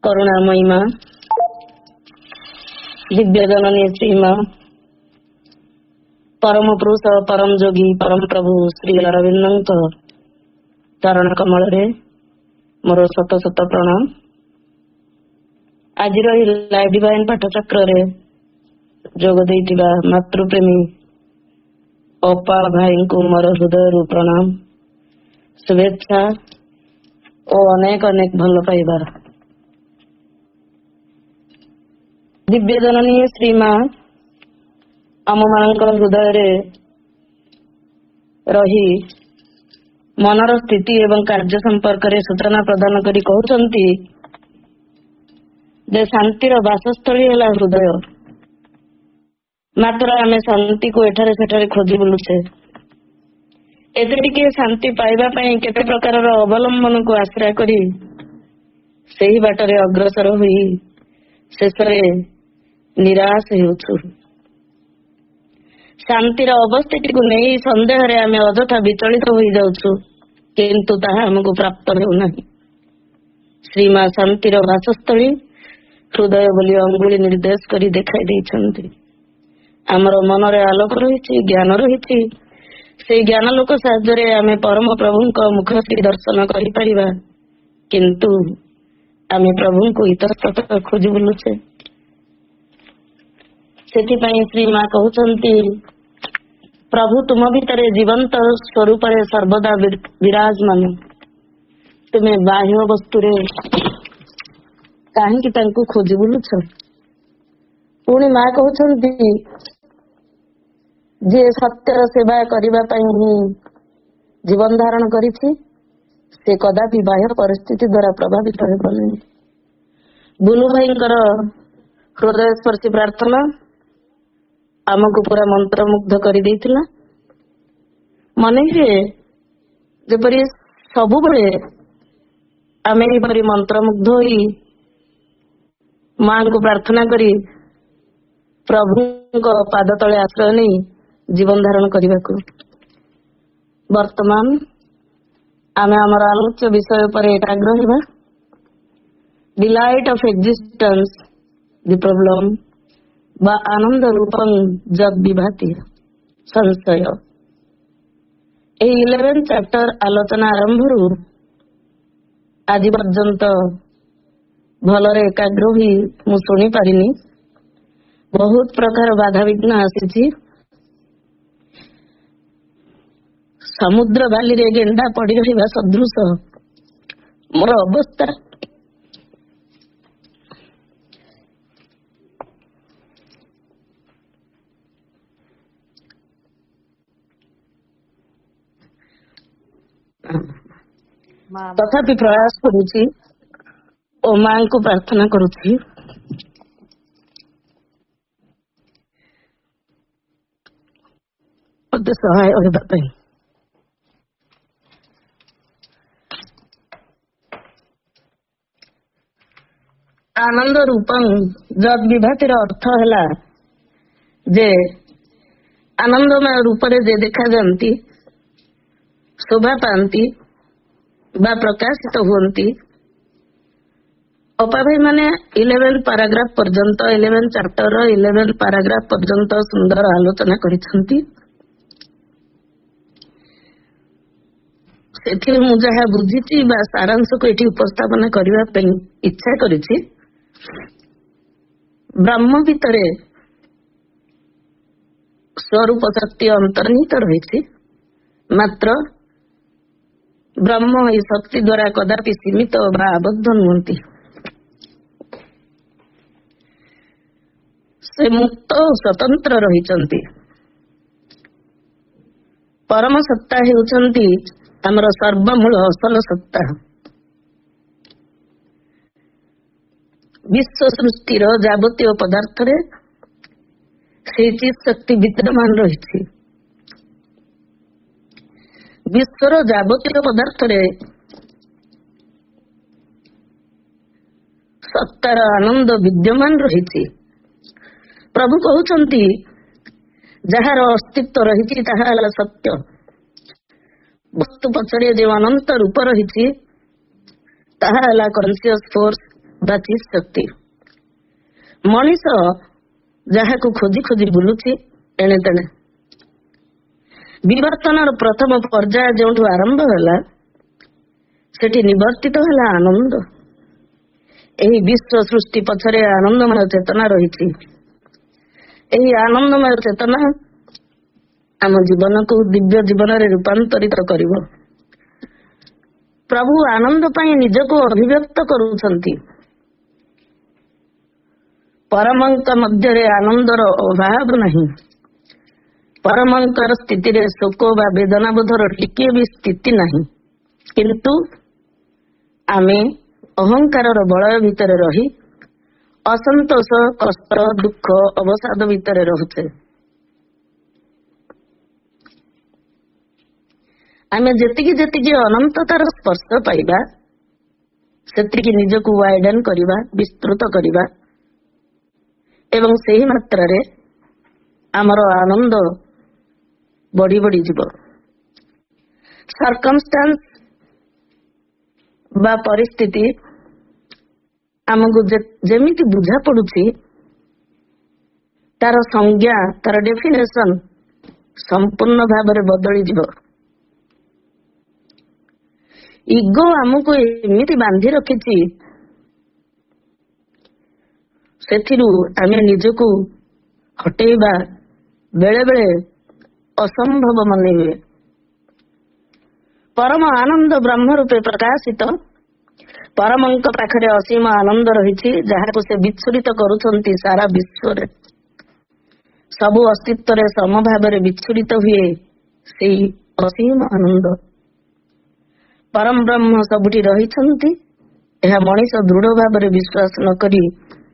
करुणामयी माँ, दिव्य जननी श्री माँ, परम पुरुष परम जोगी परम प्रभु श्री अरविंद चरण कमल रे मोर शत शत प्रणाम। आज लाइव डिवाइन पाठचक्र रे जोग देइतिबा मातृप्रेमी अपा भाई को मोर हृदय प्रणाम, शुभेच्छा और अनेक अनेक भल पाइबा। दिव्य जननी श्री माँ आम मान हृदय रे रही मनर स्थिति एवं कार्य संपर्क रे सूचना प्रदान करी कहउछंती जे शांतिर वासस्थली है हृदय। मात्र आमे शांति को एठारे सेठारे खोजी बुलुछे। एते टिके शांति पाइबा पई केते प्रकार अवलंबन को आश्रय करी सेही बाटरे अग्रसर होई शेषरे निराश हेउछु। शांतिर अवस्थिति को नहीं संदेह रे आमे अजथा विचलित हो जाउछु, किंतु ताहा हमको प्राप्त हेउ नाही। श्री माँ शांतिर वासस्थली हृदय बोली अंगुली निर्देश करी देखाई देइछन्ति। आमर मन रे आलोक रहिछि, ज्ञान रहिछि। से ज्ञान लोक साहाय्य रे आमे परम प्रभुंक मुख श्री दर्शन करि परिबा, किंतु आमे प्रभुंक इतस्ततः खोजी बुलुछे। सेथिपई श्री माँ कहउछन्ति प्रभु तुम भितरे जीवंत स्वरूप रे सर्वदा विराजमान। तुमे बाह्य वस्तु रे काहेकि तांकु खोजी बुलुछ। पुणी माँ कहउछन्ति जे सत्यर सेवा करिबा पई ही जीवन धारण करिछि से कदापि बाह्य परिस्थिति द्वारा प्रभावित हेबो नहीं। बुलु भाईंकर हृदय स्पर्शी प्रार्थना आमको पूरा मंत्र मुग्ध कर देइथिला। मने हे जेपरि सबु बेले आमे एपरि मंत्र मुग्ध होई मां को प्रार्थना करी प्रभु पाद तले आश्रय नहीं जीवन धारण करने को। वर्तमान आमे आमर आलोच्य विषय पर एकाग्र हेबा। Delight of existence the problem बा आनंद रूपं जब विभाति संशय। 11 चैप्टर आलोचना आरंभ रु आज पर्यंत भलरे एकाग्र ही मु सुनी पारिनी। बहुत प्रकार बाधा विघ्न आसी। समुद्र बाली रे गेंडा पड़ी रहिबा सदृश मोर अवस्था। तथापि प्रयास करुछि ओ मां को प्रार्थना करुछि मते सहाय होबा पई। आनंद रूपं जद विभातिर अर्थ हैला जे आनंदमय रूप रे जे देखा जानती शोभा पाती बा प्रकाशित हुअन्ति। अपा भाई माने 11 पैराग्राफ पर्यंत 11 चैप्टर 11 पैराग्राफ पर्यंत सुंदर आलोचना करिसंती। सेठी मु जहा बुझिछि बा सारांश को एठी उपस्थापन करिवा पई इच्छा करिछि। ब्रह्म भितरे स्वरूप शक्ति अंतर्निहित रहिछि। मात्र ब्रह्म इस शक्ति द्वारा कदापि सीमित बा आबद्ध नुहंती। से मुक्त स्वतंत्र रहिचंती। परम सत्ता हेउचंती हमर सर्वमूल असल सत्ता। विश्व सृष्टिर जाबतीय पदार्थ रे से चीज शक्ति विद्यमान रहिछि। विश्वर जाबतीय पदार्थ रे सत्तार आनंद विद्यमान रहिछि। प्रभु कहउछंती जहार अस्तित्व रहिछि ताहा हला सत्य। वस्तु पछरे जे अनंत रूप रहिछि ताहा हला कॉन्शियस फोर्स ବା ଚିତ୍ ଶକ୍ତି। ମଣିଷ ଯାହାକୁ ଖୋଜି ଖୋଜି ବୁଲୁଛି ଏଣେ ତେଣେ। ବିବର୍ତ୍ତନର ପ୍ରଥମ ପର୍ଯ୍ୟାୟ ଯେଉଁଠୁ ଆରମ୍ଭ ହେଲା ସେଠି ନିବର୍ତ୍ତିତ ହେଲା ଆନନ୍ଦ। ଏହି ବିଶ୍ୱ ସୃଷ୍ଟି ପଛରେ ଆନନ୍ଦମୟ ଚେତନା ରହିଛି। ଏହି ଆନନ୍ଦମୟ ଚେତନା ଆମ ଜୀବନକୁ ଦିବ୍ୟ ଜୀବନରେ ରୂପାନ୍ତରିତ କରିବ। ପ୍ରଭୁ ଆନନ୍ଦ ପାଇଁ ନିଜକୁ ଅଭିବ୍ୟକ୍ତ କରୁଛନ୍ତି। ପରମଙ୍କ ମଧ୍ୟରେ ଆନନ୍ଦର ଅଭାବ ନାହିଁ। ପରମଙ୍କର ସ୍ଥିତିରେ ଶୋକ ବା ବେଦନାବୋଧର ଟିକିଏ ବି ସ୍ଥିତି ନାହିଁ। କିନ୍ତୁ ଆମେ ଅହଙ୍କାରର ବଳୟ ଭିତରେ ରହି ଅସନ୍ତୋଷ, କଷ୍ଟ, ଦୁଃଖ, ଅବସାଦ ଭିତରେ ରହୁଛେ। ଆମେ ଯେତିକି ଯେତିକି ଅନନ୍ତତାର ସ୍ପର୍ଶ ପାଇବା ସେତିକି ନିଜକୁ ୱାଇଡେନ୍ କରିବା, ବିସ୍ତୃତ କରିବା ଏବଂ ସେହି ମାତ୍ରାରେ ଆମର ଆନନ୍ଦ ବଢି ବଢି ଯିବ। ସର୍କମଷ୍ଟାନ୍ସ ବା ପରିସ୍ଥିତି ଆମକୁ ଯେମିତି ବୁଝା ପଡୁଛି ତାର ସଂଜ୍ଞା, ତାର ଡେଫିନେସନ ସମ୍ପୂର୍ଣ୍ଣ ଭାବରେ ବଦଳିଯିବ। ଇଗୋ ଆମକୁ ଏମିତି ବାନ୍ଧି ରଖିଛି, ସେଥିରୁ ଆମେ ନିଜକୁ ହଟେଇବା ବେଳେ ବେଳେ ଅସମ୍ଭବ ମନେ ହୁଏ। ପରମ ଆନନ୍ଦ ବ୍ରହ୍ମ ରୂପେ ପ୍ରକାଶିତ ପରମଙ୍କ ପାଖରେ ଅସୀମ ଆନନ୍ଦ ରହିଛି, ଯାହାକୁ ସେ ବିଚ୍ଛୁରିତ କରୁଛନ୍ତି ସାରା ବିଶ୍ୱରେ। ସବୁ ଅସ୍ତିତ୍ୱରେ ସମଭାବରେ ବିଚ୍ଛୁରିତ ହୁଏ ସେଇ ଅସୀମ ଆନନ୍ଦ। ପରମ ବ୍ରହ୍ମ ସବୁଠି ରହିଛନ୍ତି, ଏହା ମଣିଷ ଦୃଢ ଭାବରେ ବିଶ୍ୱାସ ନ କରି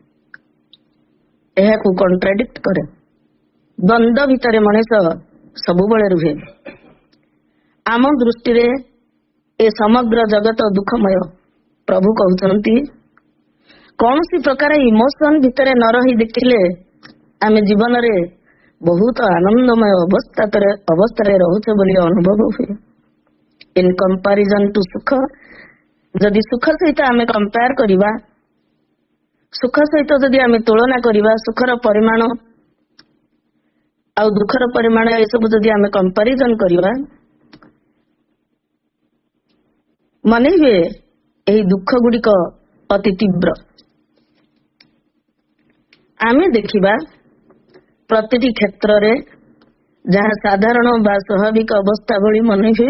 ଏହାକୁ କଣ୍ଟ୍ରାଡିକ୍ଟ କରେ। ଦ୍ୱନ୍ଦ୍ୱ ଭିତରେ ମଣିଷ ସବୁବେଳେ ରୁହେ। ଆମ ଦୃଷ୍ଟିରେ ଏ ସମଗ୍ର ଜଗତ ଦୁଃଖମୟ। ପ୍ରଭୁ କହୁଛନ୍ତି, କୌଣସି ପ୍ରକାର ଇମୋସନ ଭିତରେ ନ ରହି ଦେଖିଲେ ଆମେ ଜୀବନରେ ବହୁତ ଆନନ୍ଦମୟ ଅବସ୍ଥାରେ ରହୁଛେ ବୋଲି ଅନୁଭବ ହୁଏ। ଇନ୍ କମ୍ପାରିଜନ ଟୁ ସୁଖ, ଯଦି ସୁଖ ସହିତ ଆମେ କମ୍ପେୟାର କରିବା, ସୁଖ ସହିତ ଯଦି ଆମେ ତୁଳନା କରିବା, ସୁଖର ପରିମାଣ ଆଉ ଦୁଃଖର ପରିମାଣ ଏସବୁ ଯଦି ଆମେ କମ୍ପାରିଜନ କରିବା, ମନେ ହୁଏ ଏହି ଦୁଃଖ ଗୁଡିକ ଅତି ତୀବ୍ର। ଆମେ ଦେଖିବା ପ୍ରତିଟି କ୍ଷେତ୍ରରେ ଯାହା ସାଧାରଣ ବା ସ୍ୱାଭାବିକ ଅବସ୍ଥା ଭଳି ମନେ ହୁଏ,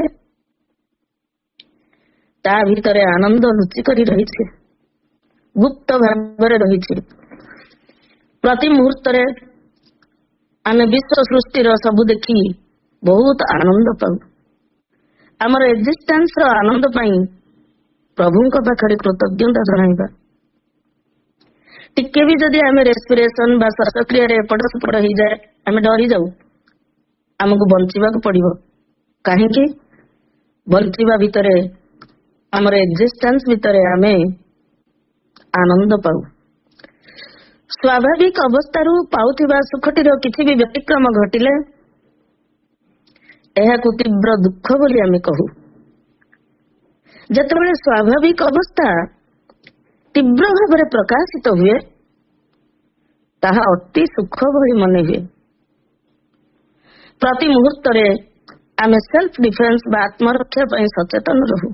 ତା ଭିତରେ ଆନନ୍ଦ ଲୁଚିକରି ରହିଛି, ଗୁପ୍ତ ଭାବରେ ରହିଛି। ପ୍ରତି ମୁହୂର୍ତ୍ତରେ ଆମେ ବିଶ୍ୱ ସୃଷ୍ଟିର ସବୁ ଦେଖି ବହୁତ ଆନନ୍ଦ ପାଉ। ଆମର ଏକ୍ଜିଷ୍ଟାନ୍ସର ଆନନ୍ଦ ପାଇଁ ପ୍ରଭୁଙ୍କ ପାଖରେ କୃତଜ୍ଞତା ଜଣାଇବା। ଟିକେ ବି ଯଦି ଆମେ ରେସ୍ପିରେସନ ବା ଶ୍ୱାସକ୍ରିୟାରେ ଏପଟ ସେପଟ ହେଇଯାଏ, ଆମେ ଡରି ଯାଉ। ଆମକୁ ବଞ୍ଚିବାକୁ ପଡିବ। କାହିଁକି? ବଞ୍ଚିବା ଭିତରେ, ଆମର ଏକ୍ଜିଷ୍ଟାନ୍ସ ଭିତରେ ଆମେ ଆନନ୍ଦ ପାଉ। ସ୍ୱାଭାବିକ ଅବସ୍ଥାରୁ ପାଉଥିବା ସୁଖଟିର କିଛି ବି ବ୍ୟତିକ୍ରମ ଘଟିଲେ ଏହାକୁ ତୀବ୍ର ଦୁଃଖ ବୋଲି ଆମେ କହୁ। ଯେତେବେଳେ ସ୍ୱାଭାବିକ ଅବସ୍ଥା ତୀବ୍ର ଭାବରେ ପ୍ରକାଶିତ ହୁଏ, ତାହା ଅତି ସୁଖ ଭଳି ମନେ ହୁଏ। ପ୍ରତି ମୁହୂର୍ତ୍ତରେ ଆମେ ସେଲ୍ଫ ଡିଫେନ୍ସ ବା ଆତ୍ମରକ୍ଷା ପାଇଁ ସଚେତନ ରହୁ।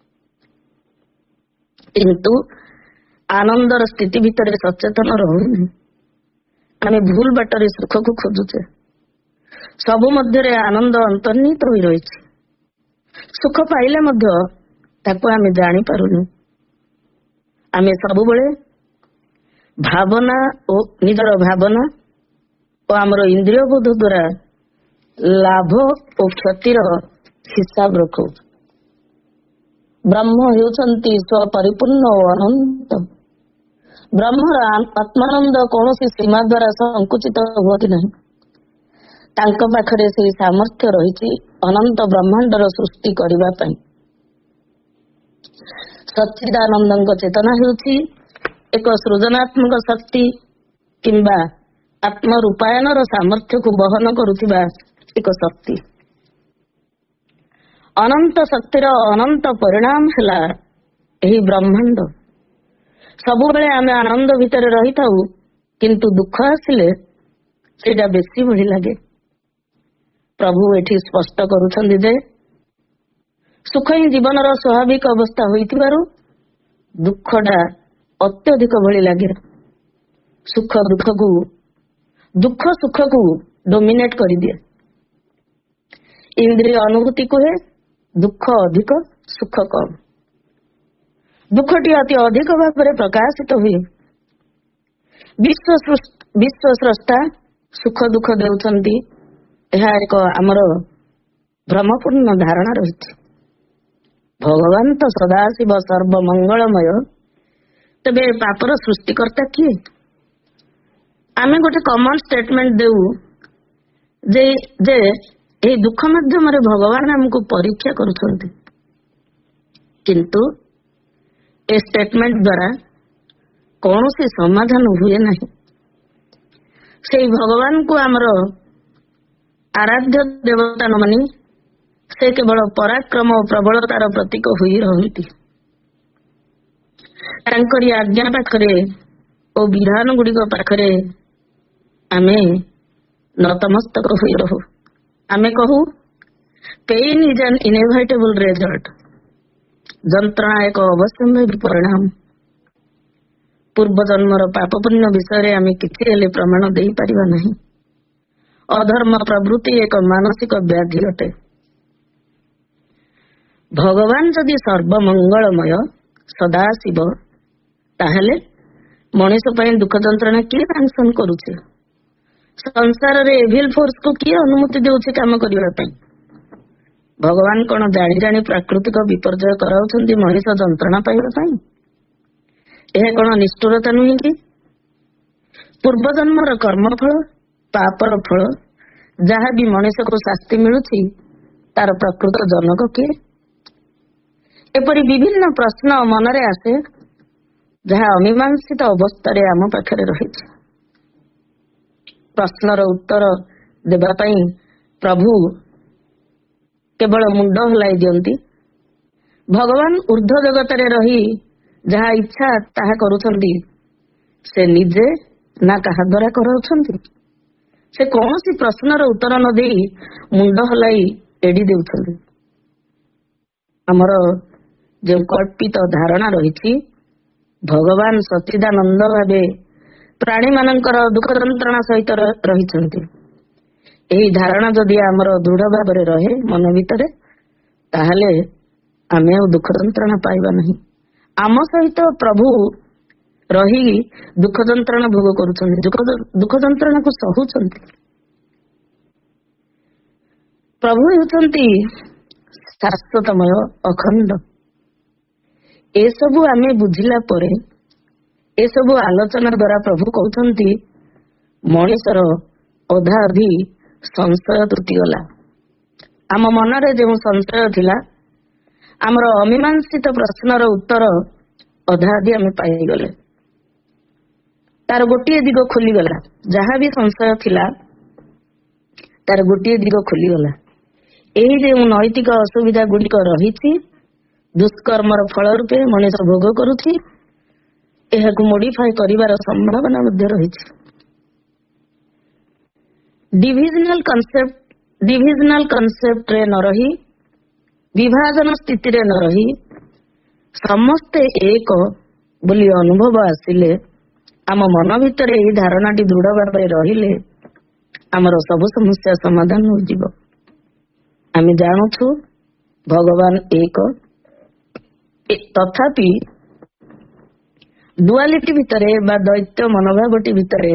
କିନ୍ତୁ ଆନନ୍ଦର ସ୍ଥିତି ଭିତରେ ସଚେତନ ରହୁନି। ଆମେ ଭୁଲ ବାଟରେ ସୁଖକୁ ଖୋଜୁଛେ। ସବୁ ମଧ୍ୟରେ ଆନନ୍ଦ ଅନ୍ତର୍ନିହିତ ହୋଇ ରହିଛି। ସୁଖ ପାଇଲେ ମଧ୍ୟ ତାକୁ ଆମେ ଜାଣିପାରୁନୁ। ଆମେ ସବୁବେଳେ ଭାବନା ଓ ନିଜର ଭାବନା ଓ ଆମର ଇନ୍ଦ୍ରିୟ ବୋଧ ଦ୍ୱାରା ଲାଭ ଓ କ୍ଷତିର ହିସାବ ରଖୁ। ବ୍ରହ୍ମ ହେଉଛନ୍ତି ସ୍ୱପରିପୂର୍ଣ୍ଣ ଓ ଅନନ୍ତ। ବ୍ରହ୍ମର ଆତ୍ମାନନ୍ଦ କୌଣସି ସୀମା ଦ୍ୱାରା ସଂକୁଚିତ ହୁଅନ୍ତି ନାହିଁ। ତାଙ୍କ ପାଖରେ ସେହି ସାମର୍ଥ୍ୟ ରହିଛି ଅନନ୍ତ ବ୍ରହ୍ମାଣ୍ଡର ସୃଷ୍ଟି କରିବା ପାଇଁ। ସଚ୍ଚିଦାନନ୍ଦଙ୍କ ଚେତନା ହେଉଛି ଏକ ସୃଜନାତ୍ମକ ଶକ୍ତି କିମ୍ବା ଆତ୍ମରୂପାୟନର ସାମର୍ଥ୍ୟକୁ ବହନ କରୁଥିବା ଏକ ଶକ୍ତି। ଅନନ୍ତ ଶକ୍ତିର ଅନନ୍ତ ପରିଣାମ ହେଲା ଏହି ବ୍ରହ୍ମାଣ୍ଡ। ସବୁବେଳେ ଆମେ ଆନନ୍ଦ ଭିତରେ ରହିଥାଉ, କିନ୍ତୁ ଦୁଃଖ ଆସିଲେ ସେଇଟା ବେଶୀ ଭଳି ଲାଗେ। ପ୍ରଭୁ ଏଠି ସ୍ପଷ୍ଟ କରୁଛନ୍ତି ଯେ ସୁଖ ହିଁ ଜୀବନର ସ୍ୱାଭାବିକ ଅବସ୍ଥା ହୋଇଥିବାରୁ ଦୁଃଖଟା ଅତ୍ୟଧିକ ଭଳି ଲାଗେ। ଦୁଃଖ ସୁଖକୁ ଡୋମିନେଟ କରିଦିଏ। ଇନ୍ଦ୍ରିୟ ଅନୁଭୂତି କୁହେ ଦୁଃଖ ଅଧିକ, ସୁଖ କମ। ଦୁଃଖଟି ଅତି ଅଧିକ ଭାବରେ ପ୍ରକାଶିତ ହୁଏ। ବିଶ୍ୱ ସ୍ରଷ୍ଟା ସୁଖ ଦୁଃଖ ଦେଉଛନ୍ତି, ଏହା ଏକ ଆମର ଭ୍ରମପୂର୍ଣ୍ଣ ଧାରଣା ରହିଛି। ଭଗବାନ ତ ସଦାଶିବ ସର୍ବମଙ୍ଗଳମୟ, ତେବେ ପାପର ସୃଷ୍ଟିକର୍ତ୍ତା କିଏ? ଆମେ ଗୋଟେ କମନ ଷ୍ଟେଟମେଣ୍ଟ ଦେଉ ଯେ ଏହି ଦୁଃଖ ମାଧ୍ୟମରେ ଭଗବାନ ଆମକୁ ପରୀକ୍ଷା କରୁଛନ୍ତି, କିନ୍ତୁ ଏ ଷ୍ଟେଟମେଣ୍ଟ ଦ୍ୱାରା କୌଣସି ସମାଧାନ ହୁଏ ନାହିଁ। ସେଇ ଭଗବାନଙ୍କୁ ଆମର ଆରାଧ୍ୟ ଦେବତା ନ ମାନି ସେ କେବଳ ପରାକ୍ରମ ଓ ପ୍ରବଳତାର ପ୍ରତୀକ ହୋଇ ରହନ୍ତି। ତାଙ୍କରି ଆଜ୍ଞା ପାଖରେ ଓ ବିଧାନ ଗୁଡ଼ିକ ପାଖରେ ଆମେ ନତମସ୍ତକ ହୋଇ ରହୁ। ଆମେ କହୁ ପେନ୍ ଇଜ ଆନ୍ ଇନେଭିଟେବଲ ରେଜଲ୍ଟ। ଯନ୍ତ୍ରଣା ଏକ ଅବଶ୍ୟମ୍ଭାବୀ ପରିଣାମ। ପୂର୍ବ ଜନ୍ମର ପାପ ପୁଣ୍ୟ ବିଷୟରେ ଆମେ କିଛି ହେଲେ ପ୍ରମାଣ ଦେଇପାରିବା ନାହିଁ। ଅଧର୍ମ ପ୍ରବୃତ୍ତି ଏକ ମାନସିକ ବ୍ୟାଧି ଅଟେ। ଭଗବାନ ଯଦି ସର୍ବମଙ୍ଗଳମୟ ସଦାଶିବ, ତାହେଲେ ମଣିଷ ପାଇଁ ଦୁଃଖ ଯନ୍ତ୍ରଣା କିଏ ସାଂସନ କରୁଛି? ସଂସାରରେ ଏଭିଲ ଫୋର୍ସକୁ କିଏ ଅନୁମତି ଦେଉଛି କାମ କରିବା ପାଇଁ? ଭଗବାନ କଣ ଜାଣି ଜାଣି ପ୍ରାକୃତିକ ବିପର୍ଯ୍ୟୟ କରାଉଛନ୍ତି ମଣିଷ ଯନ୍ତ୍ରଣା ପାଇବା ପାଇଁ? ଏହା କଣ ନିଷ୍ଠୁରତା ନୁହେଁ କି? ପୂର୍ବଜନ୍ମର କର୍ମଫଳ, ପାପର ଫଳ, ଯାହା ବି ମଣିଷକୁ ଶାସ୍ତି ମିଳୁଛି ତାର ପ୍ରକୃତ ଜନକ କିଏ? ଏପରି ବିଭିନ୍ନ ପ୍ରଶ୍ନ ମନରେ ଆସେ, ଯାହା ଅମୀମାଂସିତ ଅବସ୍ଥାରେ ଆମ ପାଖରେ ରହିଛି। ପ୍ରଶ୍ନର ଉତ୍ତର ଦେବା ପାଇଁ ପ୍ରଭୁ କେବଳ ମୁଣ୍ଡ ହଲାଇ ଦିଅନ୍ତି। ଭଗବାନ ଉର୍ଦ୍ଧ୍ୱ ଜଗତରେ ରହି ଯାହା ଇଚ୍ଛା ତାହା କରୁଛନ୍ତି, ସେ ନିଜେ ନା କାହା ଦ୍ୱାରା କରାଉଛନ୍ତି? ସେ କୌଣସି ପ୍ରଶ୍ନର ଉତ୍ତର ନ ଦେଇ ମୁଣ୍ଡ ହଲାଇ ଏଡି ଦେଉଛନ୍ତି। ଆମର ଯେଉଁ କଳ୍ପିତ ଧାରଣା ରହିଛି ଭଗବାନ ସଚ୍ଚିଦାନନ୍ଦ ଭାବେ ପ୍ରାଣୀମାନଙ୍କର ଦୁଃଖ ଯନ୍ତ୍ରଣା ସହିତ ରହିଛନ୍ତି, ଏହି ଧାରଣା ଯଦି ଆମର ଦୃଢ ଭାବରେ ରହେ ମନ ଭିତରେ, ତାହେଲେ ଆମେ ଆଉ ଦୁଃଖ ଯନ୍ତ୍ରଣା ପାଇବା ନାହିଁ। ଆମ ସହିତ ପ୍ରଭୁ ରହି ଦୁଃଖ ଯନ୍ତ୍ରଣା ଭୋଗ କରୁଛନ୍ତି, ଦୁଃଖ ଯନ୍ତ୍ରଣାକୁ ସହୁଛନ୍ତି। ପ୍ରଭୁ ହେଉଛନ୍ତି ଶାଶ୍ୱତମୟ, ଅଖଣ୍ଡ। ଏସବୁ ଆମେ ବୁଝିଲା ପରେ, ଏସବୁ ଆଲୋଚନା ଦ୍ୱାରା ପ୍ରଭୁ କହୁଛନ୍ତି ମଣିଷର ଅଧା ଅଧି ସଂଶୟ ତୁଟିଗଲା। ଆମ ମନରେ ଯେଉଁ ସଂଶୟ ଥିଲା, ଆମର ଅମୀମାଂସିତ ପ୍ରଶ୍ନର ଉତ୍ତର ଅଧା ଅଧି ଆମେ ପାଇଗଲେ। ତାର ଗୋଟିଏ ଦିଗ ଖୋଲିଗଲା। ଯାହା ବି ସଂଶୟ ଥିଲା ତାର ଗୋଟିଏ ଦିଗ ଖୋଲିଗଲା। ଏହି ଯେଉଁ ନୈତିକ ଅସୁବିଧା ଗୁଡ଼ିକ ରହିଛି, ଦୁଷ୍କର୍ମର ଫଳ ରୂପେ ମଣିଷ ଭୋଗ କରୁଛି, ଏହାକୁ ମୋଡିଫାଏ କରିବାର ସମ୍ଭାବନା ମଧ୍ୟ ରହିଛି। ଡିଭିଜନାଲ କନସେପ୍ଟରେ ନ ରହି, ବିଭାଜନ ସ୍ଥିତିରେ ନ ରହି ସମସ୍ତେ ଏକ ବୋଲି ଅନୁଭବ ଆସିଲେ, ଆମ ମନ ଭିତରେ ଏହି ଧାରଣାଟି ଦୃଢ ଭାବରେ ରହିଲେ ଆମର ସବୁ ସମସ୍ୟା ସମାଧାନ ହୋଇଯିବ। ଆମେ ଜାଣୁଛୁ ଭଗବାନ ଏକ, ତଥାପି ଡୁଆଲିଟି ଭିତରେ ବା ଦ୍ୱୈତ ମନୋଭାବଟି ଭିତରେ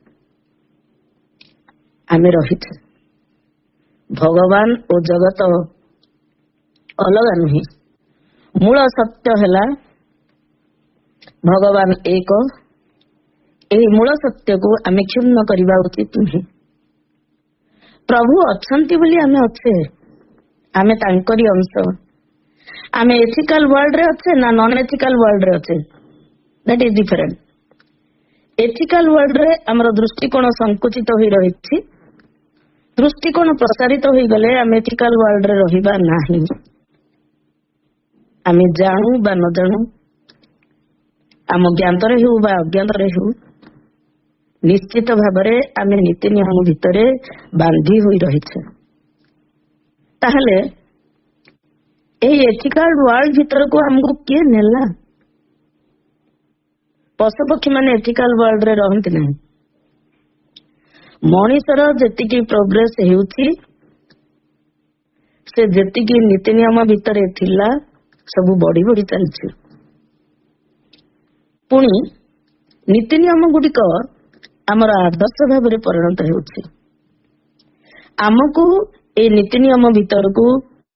ଆମେ ରହିଛୁ। ଭଗବାନ ଓ ଜଗତ ଅଲଗା ନୁହେଁ। ମୂଳ ସତ୍ୟ ହେଲା ଭଗବାନ ଏକ। ଏହି ମୂଳ ସତ୍ୟକୁ ଆମେ କ୍ଷୁଣ୍ଣ କରିବା ଉଚିତ ନୁହେଁ। ପ୍ରଭୁ ଅଛନ୍ତି ବୋଲି ଆମେ ଅଛେ, ଆମେ ତାଙ୍କରି ଅଂଶ। ଆମେ ଏଥିକାଲ ୱାର୍ଲଡରେ ଅଛେ ନା ନନ୍ ଏଥିକାଲ ୱାର୍ଲଡରେ ଅଛେ, ଦ୍ୟାଟ୍ ଇଜ ଡିଫରେଣ୍ଟ। ଏଥିକାଲ ୱାର୍ଲଡରେ ଆମର ଦୃଷ୍ଟିକୋଣ ସଂକୁଚିତ ହୋଇ ରହିଛି। ଦୃଷ୍ଟିକୋଣ ପ୍ରସାରିତ ହୋଇଗଲେ ଆମେ ଏଥିକାଲ ୱାର୍ଲଡରେ ରହିବା ନାହିଁ। ଆମେ ଜାଣୁ ବା ନ ଜାଣୁ ଆମ ଜ୍ଞାତରେ ହେଉ ବା ଅଜ୍ଞାତରେ ହେଉ ନିଶ୍ଚିତ ଭାବରେ ଆମେ ନୀତି ନିୟମ ଭିତରେ ବାନ୍ଧି ହୋଇ ରହିଛେ। ତାହେଲେ ଏହି ଏଥିକାଲ ୱାର୍ଲଡ ଭିତରକୁ ଆମକୁ କିଏ ନେଲା? ପଶୁପକ୍ଷୀ ମାନେ ଏଥିକାଲ ୱାର୍ଲଡରେ ରହନ୍ତି ନାହିଁ। ମଣିଷର ଯେତିକି ପ୍ରୋଗ୍ରେସ ହେଉଛି, ସେ ଯେତିକି ନୀତି ନିୟମ ଭିତରେ ଥିଲା ସବୁ ବଢି ବଢି ଚାଲିଛି। ପୁଣି ନୀତି ନିୟମ ଗୁଡିକ ଆମର ଆଦର୍ଶ ଭାବରେ ପରିଣତ ହେଉଛି। ଆମକୁ এই ନୀତି ନିୟମ ଭିତରକୁ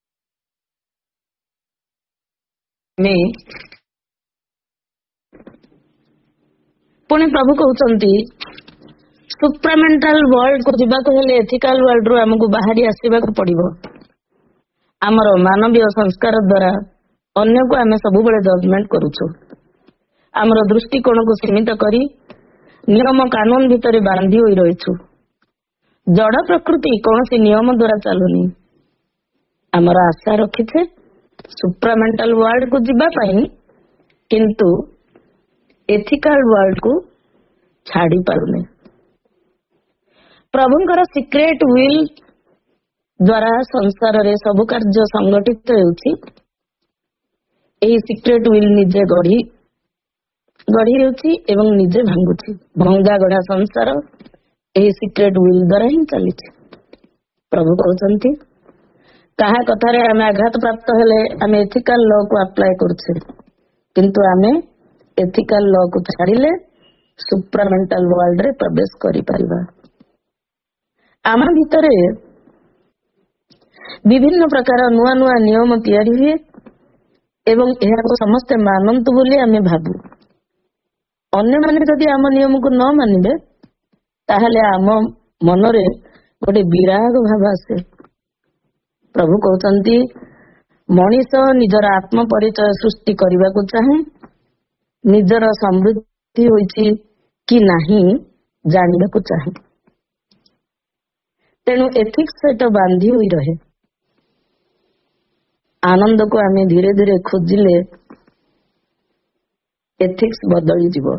ପୁଣି ପ୍ରଭୁ କହୁଛନ୍ତି ସୁପ୍ରାମେଣ୍ଟାଲ ୱାର୍ଲଡକୁ ଯିବାକୁ ହେଲେ ଏଥିକାଲ ୱାର୍ଲଡରୁ ଆମକୁ ବାହାରି ଆସିବାକୁ ପଡିବ। ଆମର ମାନବୀୟ ସଂସ୍କାର ଦ୍ୱାରା ଅନ୍ୟକୁ ଆମେ ସବୁବେଳେ ଜଜମେଣ୍ଟ କରୁଛୁ। ଆମର ଦୃଷ୍ଟିକୋଣକୁ ସୀମିତ କରି ନିୟମ କାନୁନ ଭିତରେ ବାନ୍ଧି ହୋଇ ରହିଛୁ। ଜଡ ପ୍ରକୃତି କୌଣସି ନିୟମ ଦ୍ୱାରା ଚାଲୁନି। ଆମର ଆଶା ରଖିଛେ ସୁପ୍ରାମେଣ୍ଟାଲ ୱାର୍ଲଡକୁ ଯିବା ପାଇଁ, କିନ୍ତୁ ଏଥିକାଲ ୱାର୍ଲଡକୁ ଛାଡି ପାରୁନେ। ପ୍ରଭୁଙ୍କର ସିକ୍ରେଟ ୱିଲ୍ ଦ୍ୱାରା ସଂସାରରେ ସବୁ କାର୍ଯ୍ୟ ସଂଗଠିତ ହେଉଛି। ଏହି ସିକ୍ରେଟ ୱିଲ୍ ନିଜେ ଗଢି ହେଉଛି ଏବଂ ନିଜେ ଭାଙ୍ଗୁଛି। ଭଙ୍ଗା ଗଢା ସଂସାର ଏହି ସିକ୍ରେଟ ୱିଲ୍ ଦ୍ୱାରା ହିଁ ଚାଲିଛି। ପ୍ରଭୁ କହୁଛନ୍ତି କାହା କଥାରେ ଆମେ ଆଘାତ ପ୍ରାପ୍ତ ହେଲେ ଆମେ ଏଥିକାଲ ଲକୁ ଆପ୍ଲାଏ କରୁଛେ, କିନ୍ତୁ ଆମେ ଏଥିକାଲ ଲକୁ ଛାଡିଲେ ସୁପ୍ରାମେଣ୍ଟାଲ ୱାର୍ଲଡରେ ପ୍ରବେଶ କରିପାରିବା। ଆମ ଭିତରେ ବିଭିନ୍ନ ପ୍ରକାର ନୂଆ ନୂଆ ନିୟମ ତିଆରି ହୁଏ ଏବଂ ଏହାକୁ ସମସ୍ତେ ମାନନ୍ତୁ ବୋଲି ଆମେ ଭାବୁ। ଅନ୍ୟମାନେ ଯଦି ଆମ ନିୟମକୁ ନ ମାନିବେ ତାହେଲେ ଆମ ମନରେ ଗୋଟେ ବିରାଗ ଭାବ ଆସେ। ପ୍ରଭୁ କହୁଛନ୍ତି ମଣିଷ ନିଜର ଆତ୍ମ ପରିଚୟ ସୃଷ୍ଟି କରିବାକୁ ଚାହେଁ, ନିଜର ସମୃଦ୍ଧି ହୋଇଛି କି ନାହିଁ ଜାଣିବାକୁ ଚାହେଁ। ତେଣୁ ଏଥିକ୍ସ ସହିତ ବାନ୍ଧି ହୋଇ ରହେ। ଆନନ୍ଦକୁ ଆମେ ଧୀରେ ଧୀରେ ଖୋଜିଲେ ଏଥିକ୍ସ ବଦଳିଯିବ।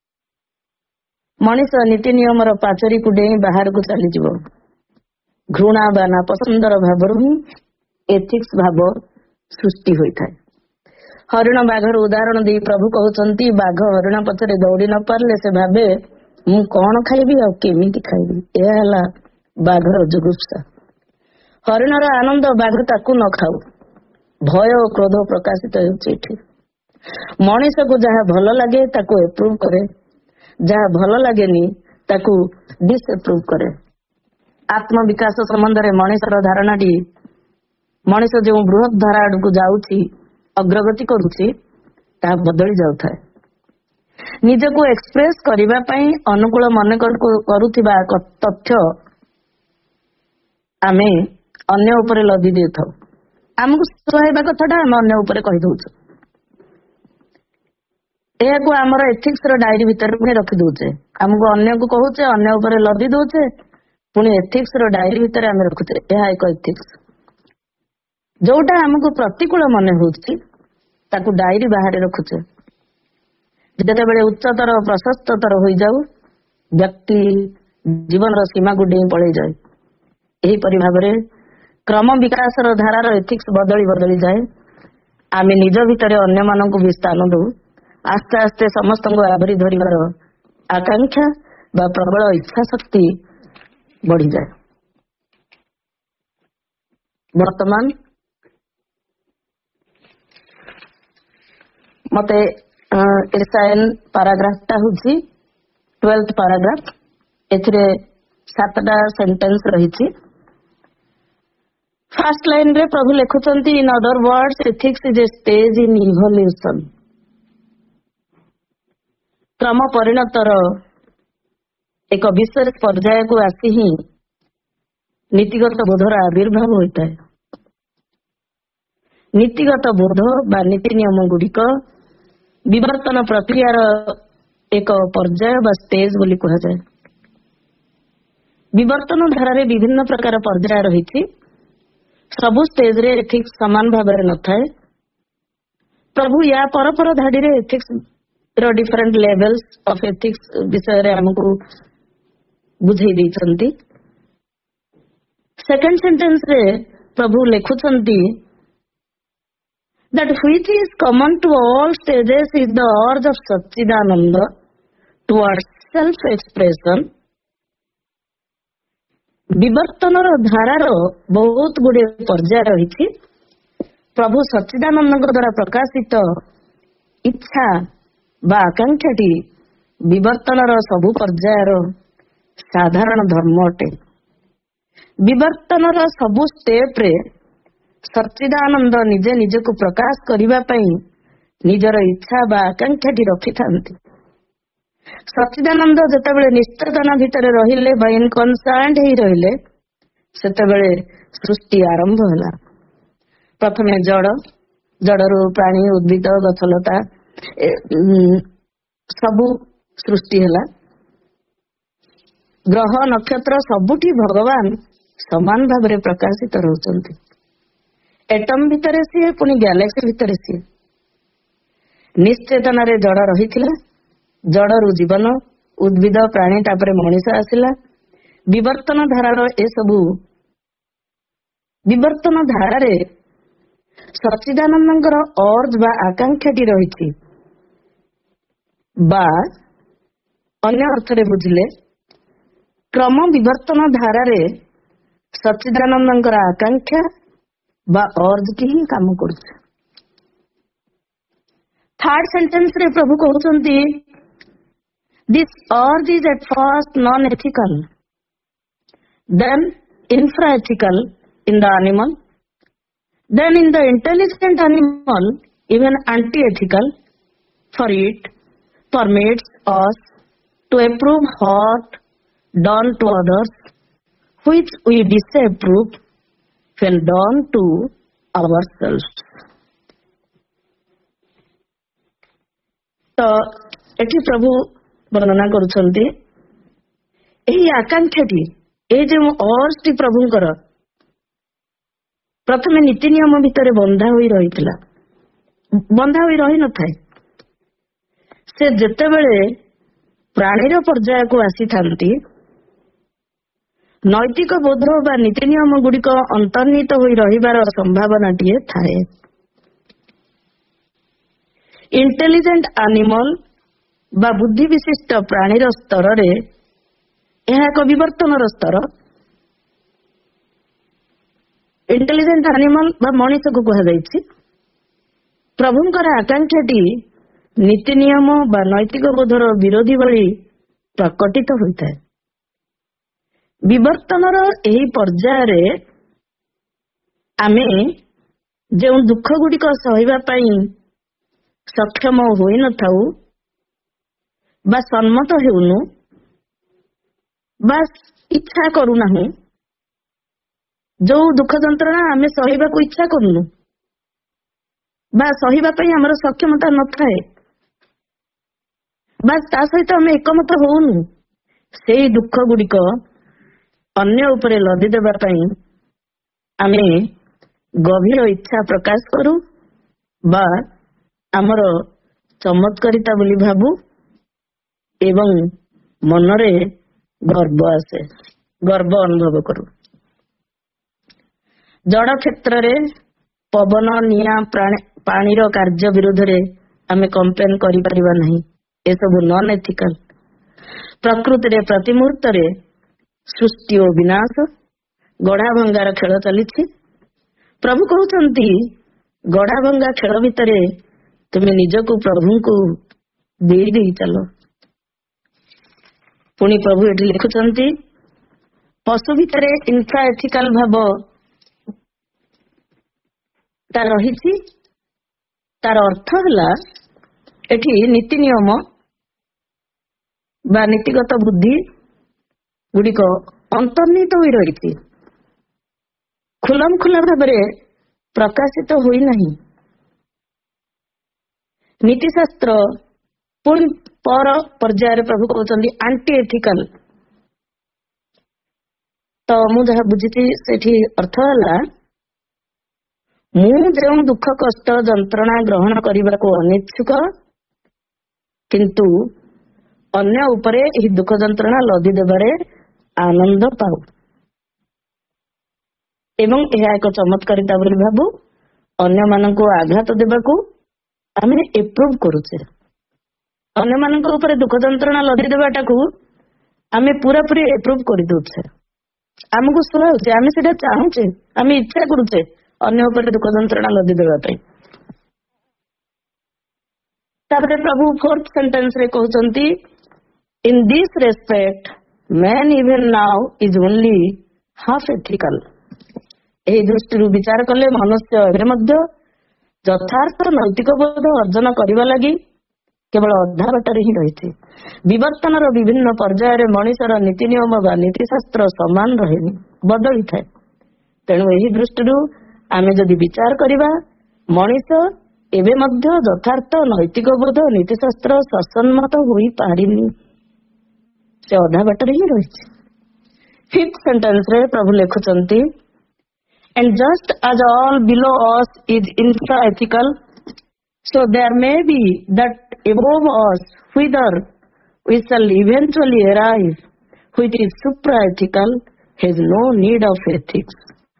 ମଣିଷ ନୀତି ନିୟମର ପାଚେରୀକୁ ଡେଇଁ ବାହାରକୁ ଚାଲିଯିବ। ଘୃଣା ବା ନାପସନ୍ଦର ଭାବରୁ ହିଁ ଏଥିକ୍ସ ଭାବ ସୃଷ୍ଟି ହୋଇଥାଏ। ହରିଣ ବାଘର ଉଦାହରଣ ଦେଇ ପ୍ରଭୁ କହୁଛନ୍ତି ବାଘ ହରିଣ ପଛରେ ଦୌଡ଼ି ନ ପାରିଲେ ସେ ଭାବେ ମୁଁ କଣ ଖାଇବି ଆଉ କେମିତି ଖାଇବି। ଏହା ହେଲା ବାଘର ଜୁଗୁପ୍ସା। ହରିଣର ଆନନ୍ଦ ବାଘ ତାକୁ ନ ଖାଉ। ଭୟ ଓ କ୍ରୋଧ ପ୍ରକାଶିତ ହେଉଛି ଏଠି। ମଣିଷକୁ ଯାହା ଭଲ ଲାଗେ ତାକୁ ଏପ୍ରୁଭ କରେ, ଯାହା ଭଲ ଲାଗେନି ତାକୁ ଡିସଏପ୍ରୁଭ କରେ। ଆତ୍ମବିକାଶ ସମ୍ବନ୍ଧରେ ମଣିଷର ଧାରଣାଟି, ମଣିଷ ଯେଉଁ ବୃହତ ଧାରା ଆଡକୁ ଯାଉଛି, ଅଗ୍ରଗତି କରୁଛି, ତାହା ବଦଳି ଯାଉଥାଏ। ନିଜକୁ ଏକ୍ସପ୍ରେସ କରିବା ପାଇଁ ଅନୁକୂଳ ମନେ କରୁଥିବା ତଥ୍ୟ ଆମେ ଅନ୍ୟ ଉପରେ ଲଦି ଦେଇଥାଉ। ଆମକୁ ସୁହାଇବା କଥାଟା ଆମେ ଅନ୍ୟ ଉପରେ କହିଦଉଛୁ। ଏହାକୁ ଆମର ଏଥିକ୍ସର ଡାଏରୀ ଭିତରେ ପୁଣି ରଖିଦଉଛେ। ଆମକୁ ଅନ୍ୟକୁ କହୁଛେ, ଅନ୍ୟ ଉପରେ ଲଦି ଦଉଛେ, ପୁଣି ଏଥିକ୍ସର ଡାଏରୀ ଭିତରେ ଆମେ ରଖୁଛେ। ଏହା ଏକ ଏଥିକ୍ସ। ଯୋଉଟା ଆମକୁ ପ୍ରତିକୂଳ ମନେ ହଉଛି ତାକୁ ଡାଏରୀ ବାହାରେ ରଖୁଛେ। ଯେତେବେଳେ ଉଚ୍ଚତର ପ୍ରଶସ୍ତତର ହୋଇଯାଉ ବ୍ୟକ୍ତି ଜୀବନର ସୀମାକୁ ଡେଇଁ ପଳେଇଯାଏ। ଏହିପରି ଭାବରେ କ୍ରମ ବିକାଶର ଧାରାର ଏଥିକ୍ସ ବଦଳି ବଦଳି ଯାଏ। ଆମେ ନିଜ ଭିତରେ ଅନ୍ୟମାନଙ୍କୁ ବି ସ୍ଥାନ ଦଉ। ଆସ୍ତେ ଆସ୍ତେ ସମସ୍ତଙ୍କୁ ଆବରି ଧରିବାର ଆକାଂକ୍ଷା ବା ପ୍ରବଳ ଇଚ୍ଛା ଶକ୍ତି ବଢିଯାଏ। ବର୍ତ୍ତମାନ ମତେ ଏସାଏନ୍ ପାରାଗ୍ରାଫଟା ହଉଛି 12th ପାରାଗ୍ରାଫ। ଏଥିରେ 7ଟା ସେଣ୍ଟେନ୍ସ ରହିଛି। ଫାର୍ଷ୍ଟ ଲାଇନରେ ପ୍ରଭୁ ଲେଖୁଛନ୍ତି in other words ethics is a stage in evolution. କ୍ରମ ପରିଣତର ଏକ ବିଶେଷ ପର୍ଯ୍ୟାୟକୁ ଆସି ହିଁ ନୀତିଗତ ବୋଧର ଆବିର୍ଭାବ ହୋଇଥାଏ। ନୀତିଗତ ବୋଧ ବା ନୀତି ନିୟମ ଗୁଡିକ ବିବର୍ତ୍ତନ ପ୍ରକ୍ରିୟାର ଏକ ପର୍ଯ୍ୟାୟ ବା ଷ୍ଟେଜ ବୋଲି କୁହାଯାଏ। ବିବର୍ତ୍ତନ ଧାରାରେ ବିଭିନ୍ନ ପ୍ରକାର ପର୍ଯ୍ୟାୟ ରହିଛି। ସବୁ ଷ୍ଟେଜରେ ଏଥିକ୍ସ ସମାନ ଭାବରେ ନଥାଏ। ପ୍ରଭୁ ୟା ପରପର ଧାଡିରେ ଏଥିକ୍ସ ର डिफरेंट लेवल्स ऑफ एथिक्स विषय रे हमको बुझाई देइछंती। सेकंड सेंटेंस रे प्रभु लिखुछंती that which is common to all stages is the urge of Satchidananda towards self expression। विवर्तनर धारार बहुत गुड़े पर्याय रही। प्रभु सच्चिदानंद द्वारा प्रकाशित इच्छा बा आकांक्षाटी विवर्तनर सबु पर्यायर साधारण धर्म अटे। विवर्तनर सबु स्टेप रे सच्चिदानंद निजे निजे को प्रकाश करिबा पई निजर इच्छा बा आकांक्षाटी रखि थांती। सच्चिदानंद जेतेबेले निश्चेतना भितर रहिले बा इनकन्सांट ही रहिले सेतेबेले सृष्टि आरंभ होला। प्रथमे जड़, जड़रू प्राणी, उद्भिद, गछलता सबु सृष्टि होला। ग्रह नक्षत्र सबुठी भगवान समान भाव प्रकाशित रहउचंती। एटम भितर सी पुणी गैलेक्सी भितर सी निश्चेतन रे जड़ रहिथिला। जड़रू जीवन, उद्भिद, प्राणी तापरे मनीष आसिला। विवर्तन धारार ए सबु विवर्तन धारारे सच्चिदानंदर अर्ज बा आकांक्षाटी रही बा अन्य अर्थरे बुझिले क्रम विवर्तन धारारे सच्चिदानंदर आकांक्षा बा अर्ज की ही काम करुछ। थर्ड सेंटेंस रे प्रभु कहउचंती this urge is at first non-ethical, then infra-ethical in the animal, then in the intelligent animal even anti-ethical, for it permits us to approve what done to others which we disapprove when done to ourselves। तो एठी प्रभु वर्णना करुछंती एही आकांक्षाटी ए जे अर्जटी प्रभुंकर प्रथमे नीति नियम भितर बंधा होई रहितला, बंधा होई रही न थाए। से जेतेबेले प्राणीर पर्याय को आसी थांती नैतिक बोध बा नीति नियम गुड़िक अंतर्निहित होई रहिबार संभावनाटिए थाए। इंटेलिजेंट एनिमल बा बुद्धि विशिष्ट प्राणीर स्तर रे यह एक विवर्तनर स्तर। इंटेलिजेंट एनिमल बा मनीष को कहा जाइछि। प्रभुंकर आकांक्षाटी नीति नियम बा नैतिक बोधर विरोधी भली प्रकटित होता है। विवर्तनर एही पर्याय रे आमे जे दुख गुड़िक सहिबा पई सक्षम होई न थाउ बा सम्मत हेउनु बा इच्छा करूना जो दुख जंत्रणा आमे सहिबा को इच्छा करूनु बा सहिबा पई हमर सक्षमता न थाए बा ता सहित आमे एकमत होउनु सेही दुख गुड़िक अन्य उपरे लदी देबा पई आमे गभीर इच्छा प्रकाश करू बा हमर चमत्कारिता बोली भाबू एवं मनरे गर्व आसे, गर्व अनुभव करू। जड़ क्षेत्र रे पवन, निया, पानीर कार्य विरोध रे आमे कंप्लेन करि परिबा नहीं। ए सब नॉन एथिकल। प्रकृति रे प्रति मुहूर्त रे सृष्टि और विनाश, गढ़ा भंगार खेल चली। प्रभु कहउचंती गढ़ा भंगा खेल भितरे तुमे निजको प्रभु को दे चलो। पुणी प्रभु एठी लिखुचंती पशु भितरे इंफ्रा एथिकल भाव तार रही। तार अर्थ है एठी नीति नियम बा नीतिगत बुद्धि गुड़िक अंतर्निहित होई रही खुलम खुला भाव प्रकाशित होई नहीं। नीतिशास्त्र पुणी पर पर्याय प्रभु कहते आंटी एथिकल। तो मु जहाँ बुझी सेठी अर्थ है मु जो दुख कष्ट जंत्रणा ग्रहण करने को अनिच्छुक କିନ୍ତୁ ଅନ୍ୟ ଉପରେ ଏହି ଦୁଃଖ ଯନ୍ତ୍ରଣା ଲଦି ଦେବାରେ ଆନନ୍ଦ ପାଉ ଏବଂ ଏହା ଏକ ଚମତ୍କାରିତା ବୋଲି ଭାବୁ। ଅନ୍ୟମାନଙ୍କୁ ଆଘାତ ଦେବାକୁ ଆମେ ଏପ୍ରୁଭ୍ କରୁଛେ। ଅନ୍ୟମାନଙ୍କ ଉପରେ ଦୁଃଖ ଯନ୍ତ୍ରଣା ଲଦି ଦେବାଟାକୁ ଆମେ ପୁରାପୁରି ଏପ୍ରୁଭ୍ କରିଦଉଛେ। ଆମକୁ ଶୁଣାଉଛି, ଆମେ ସେଟା ଚାହୁଁଛେ, ଆମେ ଇଚ୍ଛା କରୁଛେ ଅନ୍ୟ ଉପରେ ଦୁଃଖ ଯନ୍ତ୍ରଣା ଲଦି ଦେବା ପାଇଁ। ତାପରେ ପ୍ରଭୁ 4th ସେଣ୍ଟେନ୍ସ ରେ କହୁଛନ୍ତି, in this respect man even now is only half ethical. ଏହି ଦୃଷ୍ଟିରୁ ବିଚାର କଲେ ମନୁଷ୍ୟ ଏବେ ମଧ୍ୟ ଯଥାର୍ଥ ନୈତିକ ବୋଧ ଅର୍ଜନ କରିବା ଲାଗି କେବଳ ଅଧା ବାଟରେ ହିଁ ରହିଛି। ବିବର୍ତ୍ତନର ବିଭିନ୍ନ ପର୍ଯ୍ୟାୟରେ ମଣିଷର ନୀତି ନିୟମ ବା ନୀତିଶାସ୍ତ୍ର ସମାନ ରହେନି, ବଦଳିଥାଏ। ତେଣୁ ଏହି ଦୃଷ୍ଟିରୁ ଆମେ ଯଦି ବିଚାର କରିବା, ମଣିଷ ଏବେ ମଧ୍ୟ ଯଥାର୍ଥ ନୈତିକ ବୋଧ ନୀତିଶାସ୍ତ୍ର ସସମ୍ମତ ହୋଇପାରିନି, ସେ ଅଧା ବାଟରେ ହିଁ ରହିଛି। 5th ସେଣ୍ଟେନ୍ସ ରେ ପ୍ରଭୁ ଲେଖୁଛନ୍ତି, and just as all below us is infra-ethical, so there may be that above us whither we shall eventually arrive, which is supra-ethical, has no need of ethics.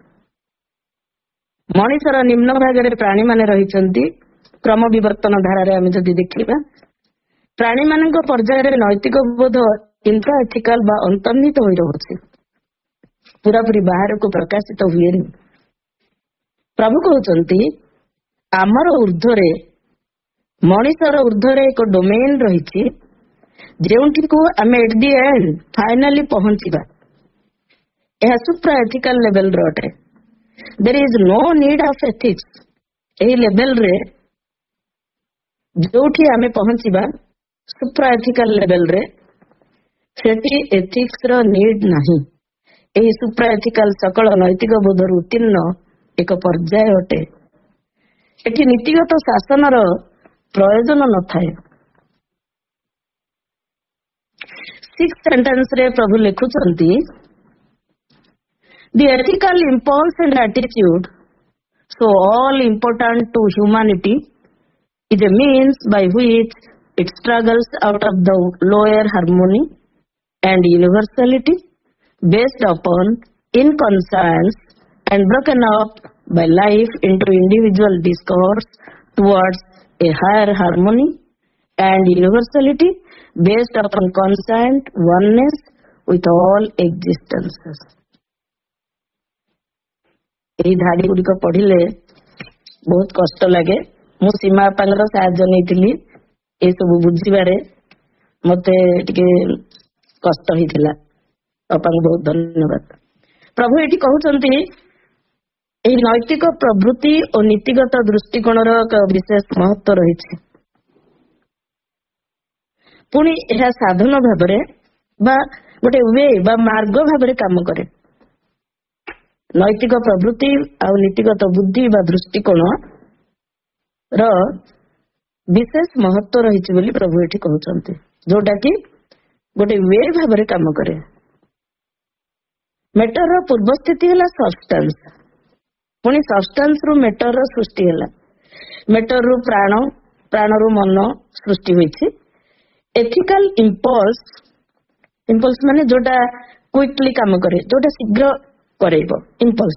ମଣିଷର ନିମ୍ନ ଭାଗରେ ପ୍ରାଣୀମାନେ ରହିଛନ୍ତି। କ୍ରମ ବିବର୍ତ୍ତନ ଧାରାରେ ଆମେ ଯଦି ଦେଖିବା, ପ୍ରାଣୀମାନଙ୍କ ପର୍ଯ୍ୟାୟରେ ନୈତିକ ବୋଧ ଇନ୍ଫ୍ରା-ଏଥିକାଲ ବା ଅନ୍ତର୍ନିହିତ ହୋଇ ରହୁଛି, ପୁରାପୁରି ବାହାରକୁ ପ୍ରକାଶିତ ହୁଏନି। ପ୍ରଭୁ କହୁଛନ୍ତି, ଆମର ଉର୍ଦ୍ଧ୍ୱରେ, ମଣିଷର ଉର୍ଦ୍ଧ୍ୱରେ ଏକ ଡୋମେନ୍ ରହିଛି, ଯେଉଁଠିକୁ ଆମେ ଏଟ୍ ଦି ଏଣ୍ଡ ଫାଇନାଲି ପହଞ୍ଚିବା। ଏହା ସୁପ୍ରା ଏଥିକାଲ ଲେଭେଲର ଅଟେ। There is no need of ethics. ଏହି ଲେଭେଲରେ ଯୋଉଠି ଆମେ ପହଞ୍ଚିବା, ସୁପ୍ରା ଏଥିକାଲ ଲେଭେଲରେ, ସେଠି ଏଥିକ୍ସର ନିଡ୍ ନାହିଁ। ଏହି ସୁପ୍ରା ଏଥିକାଲ ସକଳ ନୈତିକ ବୋଧରୁ ଉତ୍ତୀର୍ଣ୍ଣ ଏକ ପର୍ଯ୍ୟାୟ ଅଟେ। ଏଠି ନୀତିଗତ ଶାସନର ପ୍ରୟୋଜନ ନଥାଏ। 6th ସେଣ୍ଟେନ୍ସ ରେ ପ୍ରଭୁ ଲେଖୁଛନ୍ତି, the ethical impulse and attitude, so all important to humanity, is a means by which it struggles out of the lower harmony and universality based upon inconscience and broken up by life into individual discourse towards a higher harmony and universality based upon constant oneness with all existences. ଏହି ଧାଡି ଗୁଡିକ ପଢିଲେ ବହୁତ କଷ୍ଟ ଲାଗେ। ମୁଁ ସୀମା ବାପାଙ୍କର ସାହାଯ୍ୟ ନେଇଥିଲି ଏସବୁ ବୁଝିବାରେ, ମତେ ଟିକେ କଷ୍ଟ ହେଇଥିଲା। ବାପାଙ୍କୁ ବହୁତ ଧନ୍ୟବାଦ। ପ୍ରଭୁ ଏଠି କହୁଛନ୍ତି, ଏହି ନୈତିକ ପ୍ରବୃତ୍ତି ଓ ନୀତିଗତ ଦୃଷ୍ଟିକୋଣର ଏକ ବିଶେଷ ମହତ୍ୱ ରହିଛି। ପୁଣି ଏହା ସାଧନ ଭାବରେ ବା ଗୋଟେ ୱେ ବା ମାର୍ଗ ଭାବରେ କାମ କରେ। ନୈତିକ ପ୍ରବୃତ୍ତି ଆଉ ନୀତିଗତ ବୁଦ୍ଧି ବା ଦୃଷ୍ଟିକୋଣ ର ବିଶେଷ ମହତ୍ୱ ରହିଛି ବୋଲି ପ୍ରଭୁ ଏଠି କହୁଛନ୍ତି, ଯୋଉଟା କି ଗୋଟେ ୱେ ଭାବରେ କାମ କରେ। ମେଟରର ପୂର୍ବ ସ୍ଥିତି ହେଲା ସବଷ୍ଟାନ୍ସ, ପୁଣି ସବଷ୍ଟାନ୍ସ ରୁ ମେଟରର ସୃଷ୍ଟି ହେଲା। ମେଟରରୁ ପ୍ରାଣ, ପ୍ରାଣରୁ ମନ ସୃଷ୍ଟି ହୋଇଛି। ଏଥିକାଲ ଇମ୍ପଲ୍ସ, ଇମ୍ପଲ୍ସ ମାନେ ଯୋଉଟା କ୍ୱିକଲି କାମ କରେ, ଯୋଉଟା ଶୀଘ୍ର କରେଇବ, ଇମ୍ପଲ୍ସ।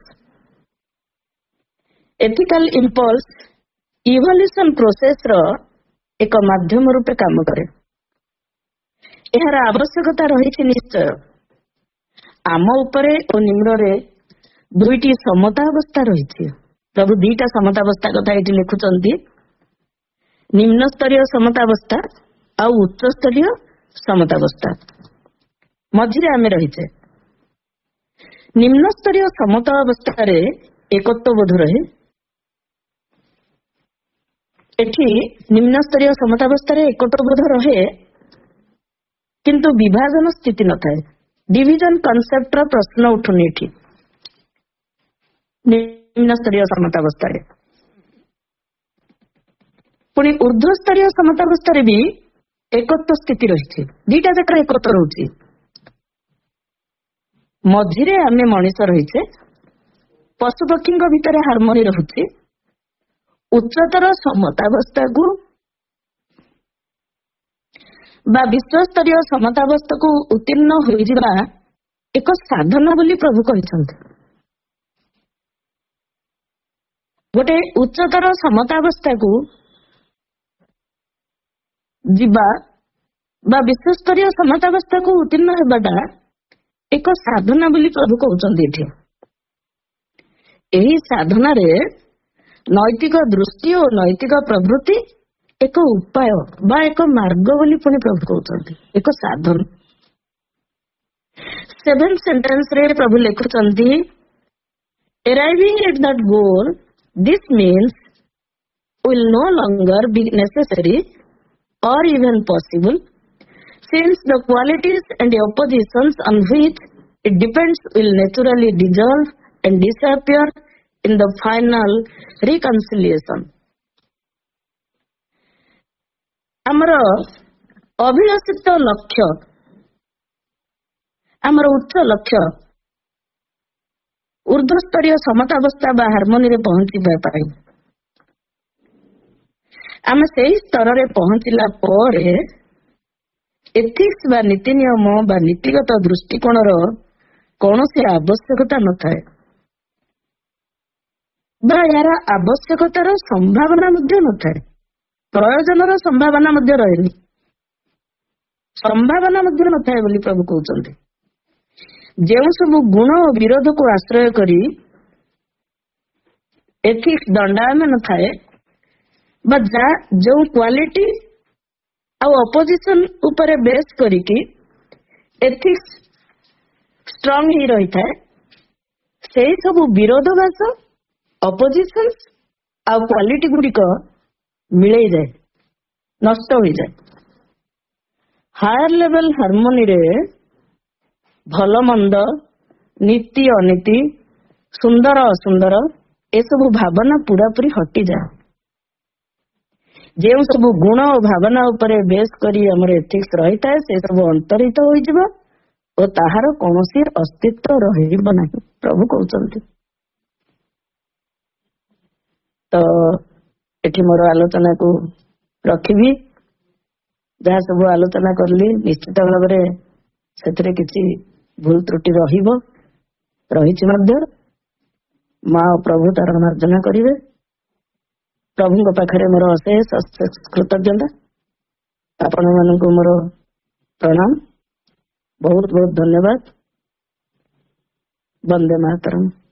ଏଥିକାଲ ଇମ୍ପଲ୍ସ ଇଭଲ୍ୟୁସନ ପ୍ରୋସେସର ଏକ ମାଧ୍ୟମ ରୂପେ କାମ କରେ। ଏହାର ଆବଶ୍ୟକତା ରହିଛି ନିଶ୍ଚୟ। ଆମ ଉପରେ ଓ ନିମ୍ନରେ ଦୁଇଟି ସମତା ଅବସ୍ଥା ରହିଛି। ପ୍ରଭୁ ଦିଟା ସମତାବସ୍ଥା କଥା ଏଠି ଲେଖୁଛନ୍ତି, ନିମ୍ନ ସ୍ତରୀୟ ସମତାବସ୍ଥା ଆଉ ଉଚ୍ଚ ସ୍ତରୀୟ ସମତାବସ୍ଥା। ମଝିରେ ଆମେ ରହିଛେ। ନିମ୍ନ ସ୍ତରୀୟ ସମତା ଅବସ୍ଥାରେ ଏକତ୍ୱ ବୋଧ ରହେ। ଏଠି ନିମ୍ନ ସ୍ତରୀୟ ସମତାବସ୍ଥାରେ ଏକତ୍ୱ ବୋଧ ରହେ, କିନ୍ତୁ ବିଭାଜନ ସ୍ଥିତି ନଥାଏ। ଡିଭିଜନ କନସେପ୍ଟର ପ୍ରଶ୍ନ ଉଠୁନି ଏଠି ନିମ୍ନ ସ୍ତରୀୟ ସମତାବସ୍ଥାରେ। ପୁଣି ଉର୍ଦ୍ଧ୍ୱ ସ୍ତରୀୟ ସମତାବସ୍ଥାରେ ବି ଏକତ୍ୱ ସ୍ଥିତି ରହିଛି, ଦିଟା ଯାକରେ ଏକତ୍ୱ ରହୁଛି। ମଝିରେ ଆମେ ମଣିଷ ରହିଛେ, ପଶୁପକ୍ଷୀଙ୍କ ଭିତରେ ହାରମୋନି ରହୁଛି। ଉଚ୍ଚତର ସମତାବସ୍ଥାକୁ ବା ବିଶ୍ୱସ୍ତରୀୟ ସମତାବସ୍ଥାକୁ ଉତ୍ତୀର୍ଣ୍ଣ ହୋଇଯିବା ଏକ ସାଧନ ବୋଲି ପ୍ରଭୁ କହିଛନ୍ତି। ଗୋଟେ ଉଚ୍ଚତର ସମତାବସ୍ଥାକୁ ଯିବା ବା ବିଶ୍ୱସ୍ତରୀୟ ସମତାବସ୍ଥାକୁ ଉତ୍ତୀର୍ଣ୍ଣ ହେବାଟା ଏକ ସାଧନା ବୋଲି ପ୍ରଭୁ କହୁଛନ୍ତି ଏଠି। ଏହି ସାଧନାରେ ନୈତିକ ଦୃଷ୍ଟି ଓ ନୈତିକ ପ୍ରବୃତ୍ତି ଏକ ଉପାୟ ବା ଏକ ମାର୍ଗ ବୋଲି ପୁଣି ପ୍ରଭୁ କହୁଛନ୍ତି, ଏକ ସାଧନ। 7th ସେଣ୍ଟେନ୍ସ ରେ ପ୍ରଭୁ ଲେଖୁଛନ୍ତି, arriving at that goal, this means will no longer be necessary or even possible, since the qualities and the oppositions on which it depends will naturally dissolve and disappear in the final reconciliation. ଆମର ଅଭିଳାଷିତ ଲକ୍ଷ୍ୟ, ଆମର ଉଚ୍ଚ ଲକ୍ଷ୍ୟ ଊର୍ଦ୍ଧ୍ୱସ୍ତରୀୟ ସମତାବସ୍ଥା ବା ହାରମୋନିରେ ପହଞ୍ଚିବା ପାଇଁ ଆମେ ସେହି ସ୍ତରରେ ପହଞ୍ଚିଲା ପରେ ଏଥିକ୍ସ ବା ନୀତି ନିୟମ ବା ନୀତିଗତ ଦୃଷ୍ଟିକୋଣର କୌଣସି ଆବଶ୍ୟକତା ନଥାଏ ବା ଏହାର ଆବଶ୍ୟକତାର ସମ୍ଭାବନା ମଧ୍ୟ ନଥାଏ। ପ୍ରୟୋଜନର ସମ୍ଭାବନା ମଧ୍ୟ ରହେନି, ସମ୍ଭାବନା ମଧ୍ୟ ନଥାଏ ବୋଲି ପ୍ରଭୁ କହୁଛନ୍ତି। ଯେଉଁ ସବୁ ଗୁଣ ଓ ବିରୋଧକୁ ଆଶ୍ରୟ କରି ଏଥିକ୍ସ ଦଣ୍ଡାୟମାନ ଥାଏ ବା ଯେଉଁ କ୍ୱାଲିଟି ଆଉ ଅପୋଜିସନ ଉପରେ ବେସ୍ କରିକି ଏଥିକ୍ସ ଷ୍ଟ୍ରଙ୍ଗ ହେଇ ରହିଥାଏ, ସେଇ ସବୁ ବିରୋଧବାସ, ଅପୋଜିସନ ଆଉ କ୍ୱାଲିଟି ଗୁଡିକ ମିଳେଇଯାଏ, ନଷ୍ଟ ହୋଇଯାଏ। ହାୟର ଲେଭେଲ ହାରମୋନିରେ ଭଲ ମନ୍ଦ, ନୀତି ଅନୀତି, ସୁନ୍ଦର ଅସୁନ୍ଦର ଏସବୁ ଭାବନା ପୁରାପୁରି ହଟିଯାଏ। ଯେଉଁ ସବୁ ଗୁଣ ଓ ଭାବନା ଉପରେ ବେଶ କରି ଆମର ଏଥିକ୍ସ ରହିଥାଏ ସେ ସବୁ ଅନ୍ତର୍ହିତ ହୋଇଯିବ ଓ ତାହାର କୌଣସି ଅସ୍ତିତ୍ୱ ରହିବ ନାହିଁ, ପ୍ରଭୁ କହୁଛନ୍ତି। ତ ଏଠି ମୋର ଆଲୋଚନାକୁ ରଖିବି। ଯାହା ସବୁ ଆଲୋଚନା କଲି ନିଶ୍ଚିତ ଭାବରେ ସେଥିରେ କିଛି ଭୁଲ ତ୍ରୁଟି ରହିଛି ମଧ୍ୟ। ମା ଓ ପ୍ରଭୁ ତାର ମାର୍ଜନା କରିବେ। ପ୍ରଭୁଙ୍କ ପାଖରେ ମୋର ଅଶେଷ କୃତଜ୍ଞତା। ଆପଣମାନଙ୍କୁ ମୋର ପ୍ରଣାମ, ବହୁତ ବହୁତ ଧନ୍ୟବାଦ। ବନ୍ଦେ ମାତରମ୍।